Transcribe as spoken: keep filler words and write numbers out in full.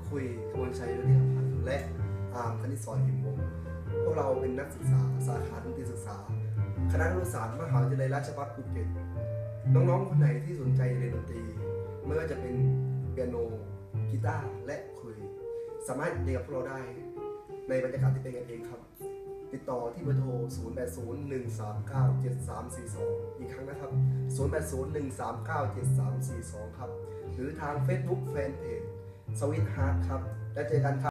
คุยกมลชัยฤทธิพันธ์และอาร์มคณิตสอนหิมวงศ์พวกเราเป็นนักศึกษาสาขาดนตรีศึกษาคณะครุศาสตร์มหาวิทยาลัยราชภัฏภูเก็ตน้องๆคนไหนที่สนใจเรียนดนตรีไม่ว่าจะเป็นเปียโนกีตาร์และคลุยสามารถเรียนกับพวกเราได้ในบรรยากาศที่เป็นกันเองครับติดต่อที่เบอร์โทร ศูนย์ แปด ศูนย์ หนึ่ง สาม เก้า เจ็ด สาม สี่ สอง อีกครั้งนะครับ ศูนย์ แปด ศูนย์ หนึ่ง สาม เก้า เจ็ด สาม สี่ สอง ครับหรือทาง Facebook Fanpage สวิตฮาร์ทครับแล้วเจอกันครับ